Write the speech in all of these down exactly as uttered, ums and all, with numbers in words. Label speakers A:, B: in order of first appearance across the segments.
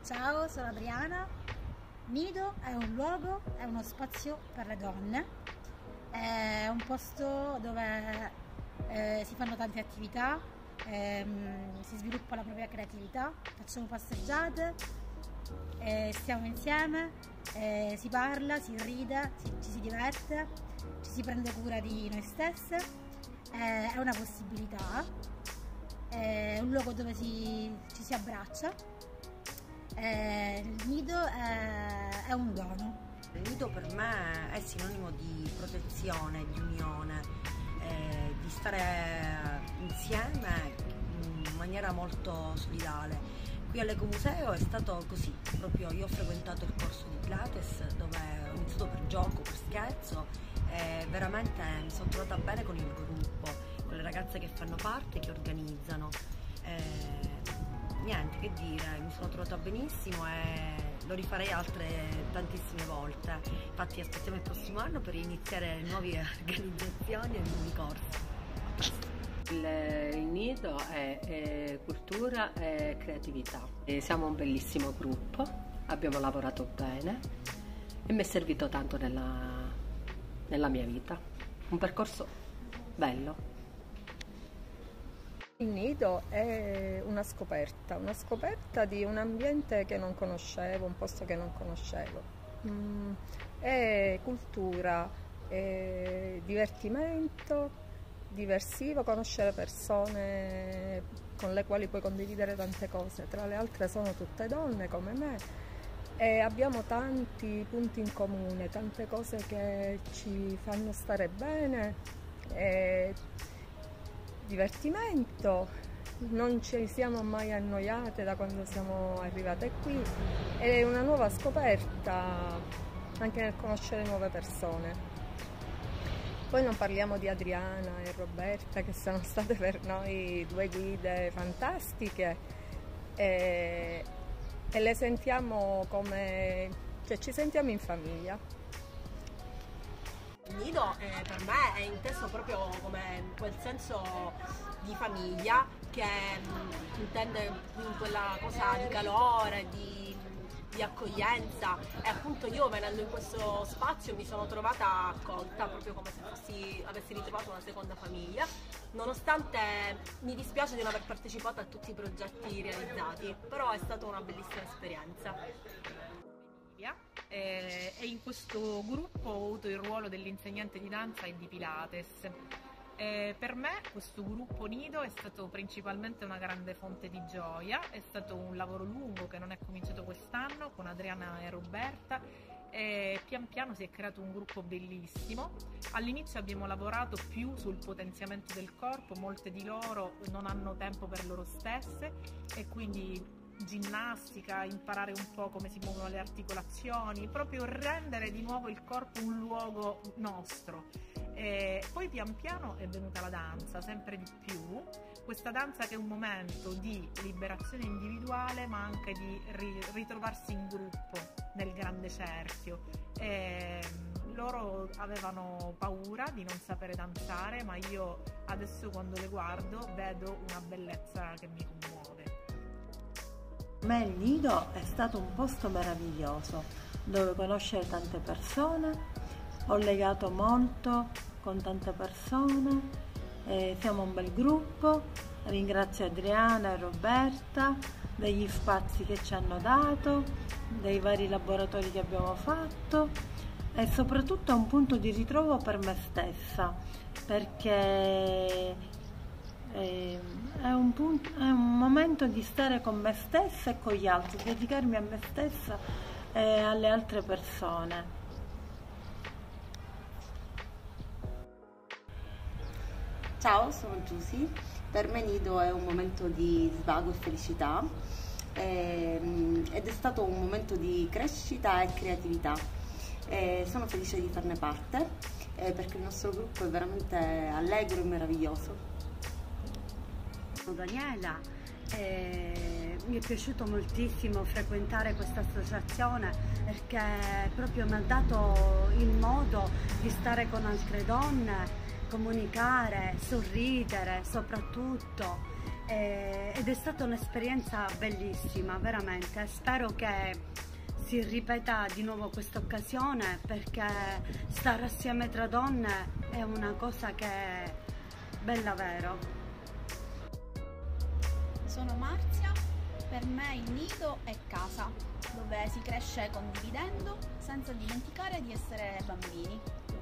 A: Ciao, sono Adriana. Nido è un luogo, è uno spazio per le donne, è un posto dove eh, si fanno tante attività, ehm, si sviluppa la propria creatività, facciamo passeggiate, eh, stiamo insieme, eh, si parla, si ride, si, ci si diverte, ci si prende cura di noi stesse, eh, è una possibilità, è un luogo dove si, ci si abbraccia. Eh, il nido è, è un dono.
B: Il nido per me è sinonimo di protezione, di unione, eh, di stare insieme in maniera molto solidale. Qui all'Ecomuseo è stato così, proprio io ho frequentato il corso di Pilates dove ho iniziato per gioco, per scherzo e veramente mi sono trovata bene con il gruppo, con le ragazze che fanno parte, che organizzano. Eh, Niente, che dire, mi sono trovata benissimo e lo rifarei altre tantissime volte. Infatti aspettiamo il prossimo anno per iniziare nuove organizzazioni e nuovi corsi.
C: Il, il nido è, è cultura e creatività. E siamo un bellissimo gruppo, abbiamo lavorato bene e mi è servito tanto nella, nella mia vita. Un percorso bello.
D: Il nido è una scoperta, una scoperta di un ambiente che non conoscevo, un posto che non conoscevo. Mm, è cultura, è divertimento, diversivo, conoscere persone con le quali puoi condividere tante cose. Tra le altre sono tutte donne come me e abbiamo tanti punti in comune, tante cose che ci fanno stare bene. E divertimento, non ci siamo mai annoiate da quando siamo arrivate qui, è una nuova scoperta anche nel conoscere nuove persone. Poi non parliamo di Adriana e Roberta che sono state per noi due guide fantastiche e, e le sentiamo come, cioè ci sentiamo in famiglia.
E: Il nido eh, per me è inteso proprio come quel senso di famiglia che mh, intende in quella cosa di calore, di, di accoglienza e appunto io venendo in questo spazio mi sono trovata accolta proprio come se fossi, avessi ritrovato una seconda famiglia, nonostante mi dispiace di non aver partecipato a tutti i progetti realizzati, però è stata una bellissima esperienza.
F: E in questo gruppo ho avuto il ruolo dell'insegnante di danza e di Pilates. E per me questo gruppo nido è stato principalmente una grande fonte di gioia, è stato un lavoro lungo che non è cominciato quest'anno con Adriana e Roberta e pian piano si è creato un gruppo bellissimo. All'inizio abbiamo lavorato più sul potenziamento del corpo, molte di loro non hanno tempo per loro stesse e quindi ginnastica, imparare un po' come si muovono le articolazioni, proprio rendere di nuovo il corpo un luogo nostro. E poi pian piano è venuta la danza, sempre di più, questa danza che è un momento di liberazione individuale ma anche di ri ritrovarsi in gruppo nel grande cerchio. E loro avevano paura di non sapere danzare, ma io adesso quando le guardo vedo una bellezza che mi commuove.
G: Per me il nido è stato un posto meraviglioso dove conoscere tante persone, ho legato molto con tante persone, eh, siamo un bel gruppo, ringrazio Adriana e Roberta degli spazi che ci hanno dato, dei vari laboratori che abbiamo fatto e soprattutto è un punto di ritrovo per me stessa perché È un, punto, è un momento di stare con me stessa e con gli altri, dedicarmi a me stessa e alle altre persone.
H: Ciao, sono Giusy. Per me Nido è un momento di svago e felicità ed è stato un momento di crescita e creatività. E sono felice di farne parte perché il nostro gruppo è veramente allegro e meraviglioso.
I: Daniela, eh, mi è piaciuto moltissimo frequentare questa associazione perché proprio mi ha dato il modo di stare con altre donne, comunicare, sorridere soprattutto e, ed è stata un'esperienza bellissima, veramente. Spero che si ripeta di nuovo questa occasione, perché stare assieme tra donne è una cosa che è bella vero.
J: Sono Marzia, per me il nido è casa, dove si cresce condividendo senza dimenticare di essere bambini.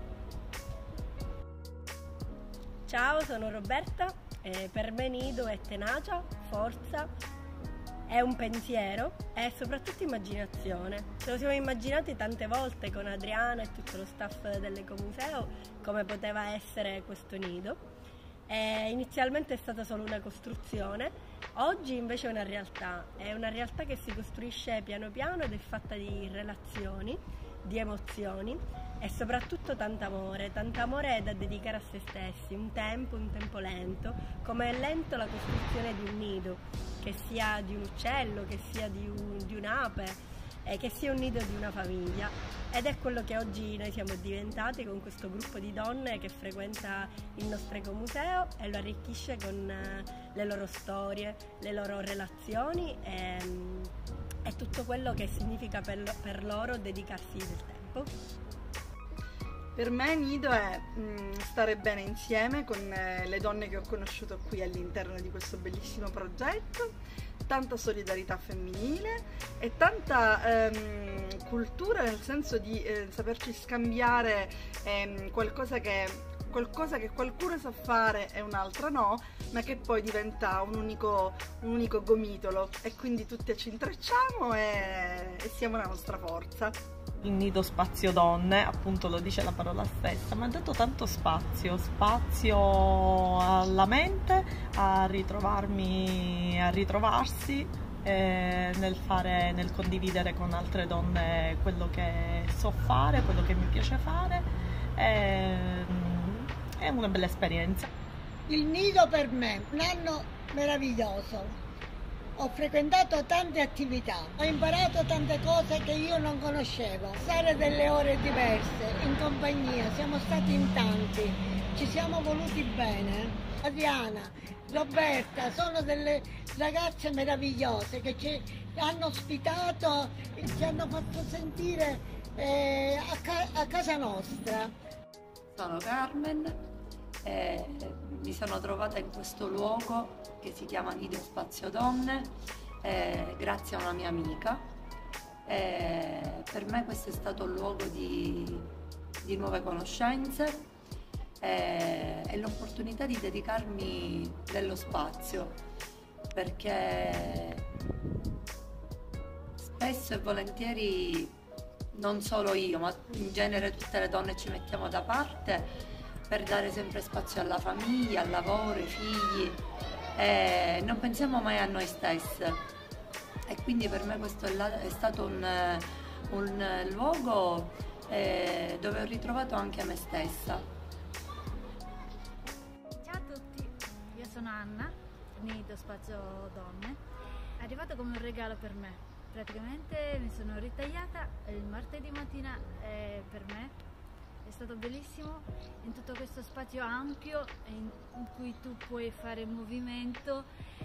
K: Ciao, sono Roberta, e per me nido è tenacia, forza, è un pensiero e soprattutto immaginazione. Ce lo siamo immaginati tante volte con Adriana e tutto lo staff dell'Ecomuseo come poteva essere questo nido. E inizialmente è stata solo una costruzione, oggi invece è una realtà, è una realtà che si costruisce piano piano ed è fatta di relazioni, di emozioni e soprattutto tanto amore, tanto amore da dedicare a se stessi, un tempo, un tempo lento, come è lento la costruzione di un nido, che sia di un uccello, che sia di, un, di un'ape, eh, che sia un nido di una famiglia. Ed è quello che oggi noi siamo diventati con questo gruppo di donne che frequenta il nostro Ecomuseo e lo arricchisce con eh, le loro storie, le loro relazioni e, e tutto quello che significa per, per loro dedicarsi del tempo.
L: Per me nido è mh, stare bene insieme con eh, le donne che ho conosciuto qui all'interno di questo bellissimo progetto, tanta solidarietà femminile e tanta ehm, cultura, nel senso di eh, saperci scambiare ehm, qualcosa che qualcosa che qualcuno sa fare e un'altra no, ma che poi diventa un unico, un unico gomitolo, e quindi tutte ci intrecciamo e, e siamo la nostra forza.
M: Il nido spazio donne, appunto lo dice la parola stessa, ma ha dato tanto spazio, spazio alla mente, a ritrovarmi, a ritrovarsi eh, nel fare, nel condividere con altre donne quello che so fare, quello che mi piace fare. E, è una bella esperienza.
N: Il nido per me, un anno meraviglioso. Ho frequentato tante attività, ho imparato tante cose che io non conoscevo. Stare delle ore diverse, in compagnia, siamo stati in tanti, ci siamo voluti bene. Adriana, Roberta, sono delle ragazze meravigliose che ci hanno ospitato e ci hanno fatto sentire eh, a, ca- a casa nostra.
O: Sono Carmen, eh, mi sono trovata in questo luogo che si chiama Nido Spazio Donne, eh, grazie a una mia amica. Eh, per me questo è stato un luogo di, di nuove conoscenze eh, e l'opportunità di dedicarmi dello spazio, perché spesso e volentieri, non solo io, ma in genere tutte le donne ci mettiamo da parte per dare sempre spazio alla famiglia, al lavoro, ai figli, e non pensiamo mai a noi stesse. E quindi per me questo è stato un, un luogo eh, dove ho ritrovato anche me stessa.
P: Ciao a tutti, io sono Anna, Nido Spazio Donne. È arrivato come un regalo per me. Praticamente mi sono ritagliata il martedì mattina e per me è stato bellissimo in tutto questo spazio ampio in, in cui tu puoi fare movimento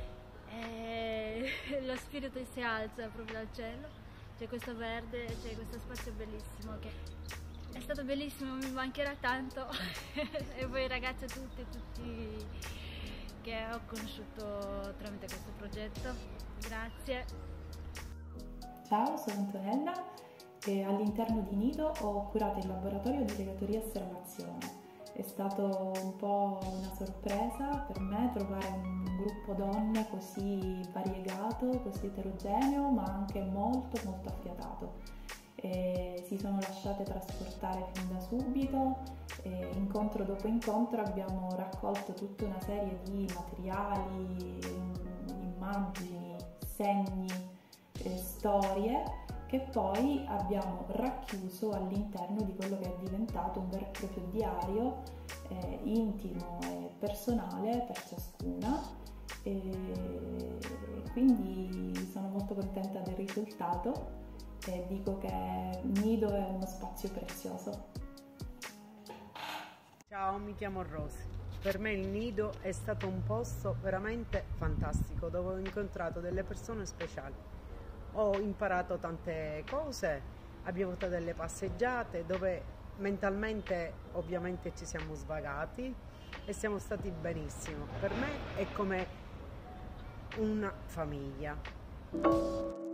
P: e lo spirito si alza proprio dal cielo, c'è questo verde, c'è questo spazio bellissimo che è stato bellissimo, mi mancherà tanto e voi ragazze tutte, tutti che ho conosciuto tramite questo progetto, grazie.
Q: Ciao, sono Antonella e all'interno di Nido ho curato il laboratorio di segatoria e serrazione. È stato un po' una sorpresa per me trovare un gruppo donne così variegato, così eterogeneo, ma anche molto molto affiatato. E si sono lasciate trasportare fin da subito e incontro dopo incontro abbiamo raccolto tutta una serie di materiali, immagini, segni, storie che poi abbiamo racchiuso all'interno di quello che è diventato un vero e proprio diario eh, intimo e personale per ciascuna, e quindi sono molto contenta del risultato e dico che Nido è uno spazio prezioso.
R: Ciao, mi chiamo Rosy. Per me il nido è stato un posto veramente fantastico dove ho incontrato delle persone speciali. Ho imparato tante cose, abbiamo fatto delle passeggiate dove mentalmente ovviamente ci siamo svagati e siamo stati benissimo. Per me è come una famiglia.